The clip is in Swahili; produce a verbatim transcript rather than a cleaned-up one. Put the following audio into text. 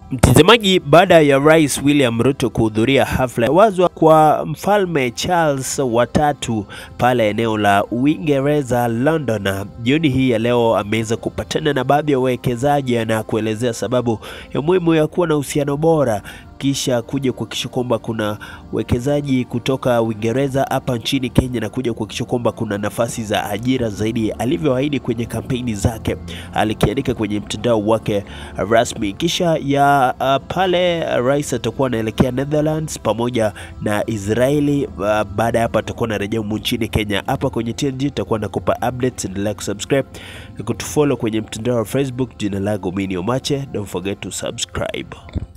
Mtazamaji, baada ya Rais William Ruto kuhudhuria hafla wazwa kwa Mfalme Charles watatu pale eneo la Uingereza London, jioni hii ya leo ameweza kupatana na baadhi ya wawekezaji na kuelezea sababu ya muhimu ya kuwa na uhusiano bora, kisha kuja kuhakikisha kwamba kuna wekezaji kutoka Uingereza hapa nchini Kenya na kuja kuhakikisha kwamba kuna nafasi za ajira zaidi alivyoahidi kwenye kampeni zake, alikiandika kwenye mtandao wake rasmi. Kisha ya uh, pale uh, rais atakuwa anaelekea Netherlands pamoja na Israeli. Uh, baada hapa atakuwa anarejea nchini Kenya. Hapa kwenye T N G tutakuwa nakupa updates, and like, subscribe na kutufollow kwenye mtandao wa Facebook. Jina langu mimi ni Omache, don't forget to subscribe.